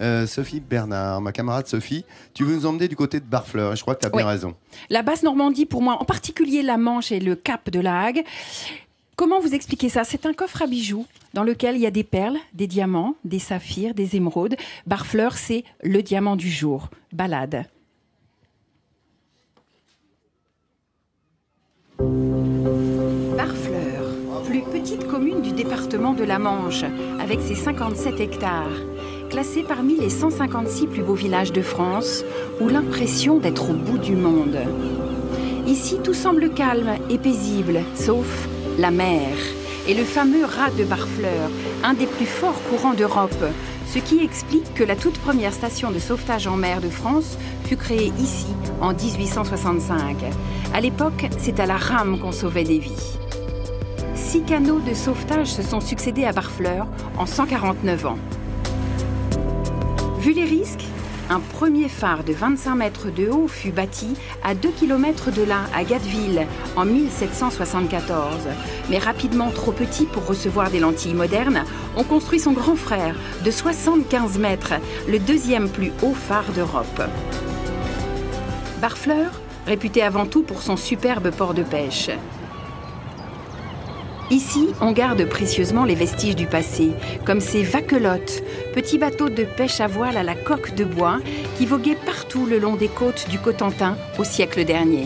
Sophie Bernard, ma camarade Sophie, tu veux nous emmener du côté de Barfleur, et je crois que tu as bien raison. La Basse-Normandie, pour moi, en particulier la Manche et le Cap de la Hague. Comment vous expliquez ça? C'est un coffre à bijoux dans lequel il y a des perles, des diamants, des saphirs, des émeraudes. Barfleur, c'est le diamant du jour. Balade. Barfleur, plus petite commune du département de la Manche, avec ses 57 hectares. Classée parmi les 156 plus beaux villages de France, ou l'impression d'être au bout du monde. Ici, tout semble calme et paisible, sauf la mer et le fameux raz de Barfleur, un des plus forts courants d'Europe, ce qui explique que la toute première station de sauvetage en mer de France fut créée ici en 1865. À l'époque, c'est à la rame qu'on sauvait des vies. 6 canots de sauvetage se sont succédés à Barfleur en 149 ans. Vu les risques, un premier phare de 25 mètres de haut fut bâti à 2 km de là, à Gatteville, en 1774. Mais rapidement trop petit pour recevoir des lentilles modernes, on construit son grand frère de 75 mètres, le deuxième plus haut phare d'Europe. Barfleur, réputé avant tout pour son superbe port de pêche. Ici, on garde précieusement les vestiges du passé, comme ces vaquelottes, petits bateaux de pêche à voile à la coque de bois qui voguaient partout le long des côtes du Cotentin au siècle dernier.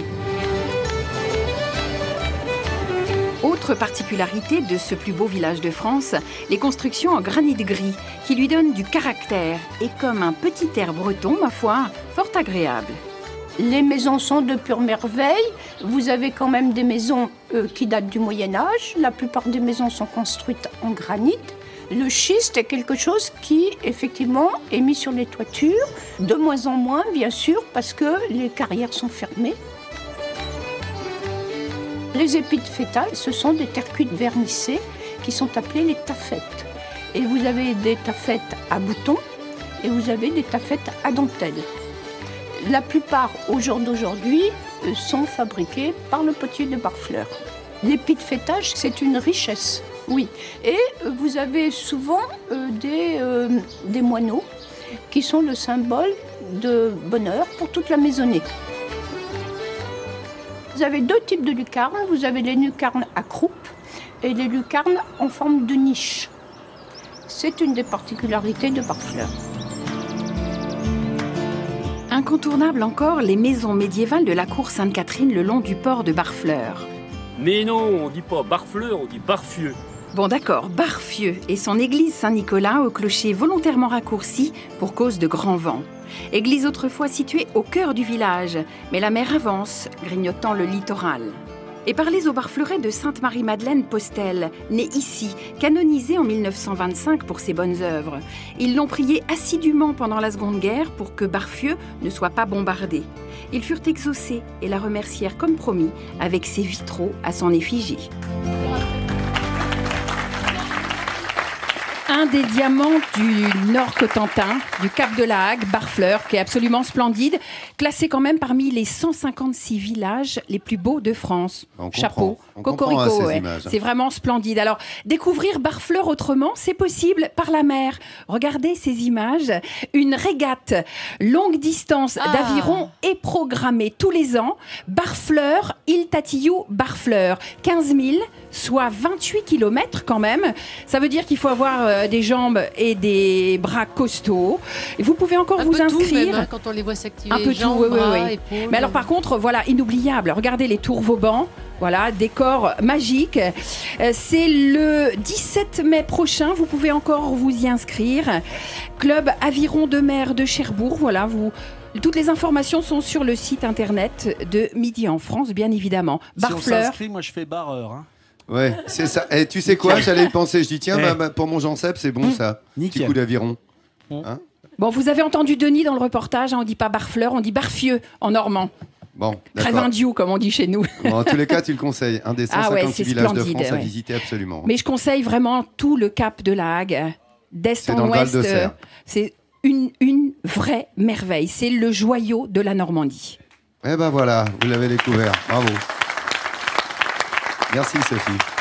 Autre particularité de ce plus beau village de France, les constructions en granit gris qui lui donnent du caractère et comme un petit air breton, ma foi, fort agréable. Les maisons sont de pure merveille. Vous avez quand même des maisons qui datent du Moyen-Âge. La plupart des maisons sont construites en granit. Le schiste est quelque chose qui, effectivement, est mis sur les toitures. De moins en moins, bien sûr, parce que les carrières sont fermées. Les épis de fétales, ce sont des terres cuites vernissées qui sont appelées les taffettes. Et vous avez des taffettes à boutons et vous avez des taffettes à dentelle. La plupart, au jour d'aujourd'hui, sont fabriqués par le potier de Barfleur. L'épi de fêtage, c'est une richesse, oui. Et vous avez souvent des moineaux qui sont le symbole de bonheur pour toute la maisonnée. Vous avez 2 types de lucarnes. Vous avez les lucarnes à croupe et les lucarnes en forme de niche. C'est une des particularités de Barfleur. Incontournable encore, les maisons médiévales de la cour Sainte-Catherine le long du port de Barfleur. Mais non, on dit pas Barfleur, on dit Barfieux. Bon d'accord, Barfieux et son église Saint-Nicolas au clocher volontairement raccourci pour cause de grand vent. Église autrefois située au cœur du village, mais la mer avance, grignotant le littoral. Et parlez aux Barfleurets de Sainte-Marie-Madeleine Postel, née ici, canonisée en 1925 pour ses bonnes œuvres. Ils l'ont priée assidûment pendant la Seconde Guerre pour que Barfieux ne soit pas bombardé. Ils furent exaucés et la remercièrent comme promis avec ses vitraux à son effigie. Un des diamants du Nord Cotentin, du Cap de la Hague, Barfleur, qui est absolument splendide, classé quand même parmi les 156 villages les plus beaux de France. Chapeau, cocorico, ouais. C'est vraiment splendide. Alors, découvrir Barfleur autrement, c'est possible par la mer. Regardez ces images. Une régate longue distance d'aviron est programmée tous les ans. Barfleur, île Tatillou, Barfleur, 15 000, soit 28 km quand même. Ça veut dire qu'il faut avoir des jambes et des bras costauds. Et vous pouvez encore vous inscrire. Même, hein, quand on les voit s'activer. Un peu jambes, tout, oui, bras, oui. épaules. Mais alors par contre, voilà, inoubliable. Regardez les tours Vauban. Voilà, décor magique. C'est le 17 mai prochain. Vous pouvez encore vous y inscrire. Club Aviron de mer de Cherbourg. Voilà, toutes les informations sont sur le site internet de Midi en France, bien évidemment. Barfleur. Si on s'inscrit, moi je fais barreur. Hein. Ouais, c'est ça. Et tu sais quoi, j'allais y penser. Je dis tiens, pour mon Jean-Seb, c'est bon ça. Petit coup d'aviron. Hein, bon, vous avez entendu Denis dans le reportage. Hein, on dit pas Barfleur, on dit Barfieux en normand. Bon, Crévindiou, comme on dit chez nous. Bon, en tous les cas, tu le conseilles. Un des 156 villages de France à visiter absolument. Mais je conseille vraiment tout le Cap de la Hague, d'est en ouest. C'est une vraie merveille. C'est le joyau de la Normandie. Eh ben voilà, vous l'avez découvert. Bravo. Merci Sophie.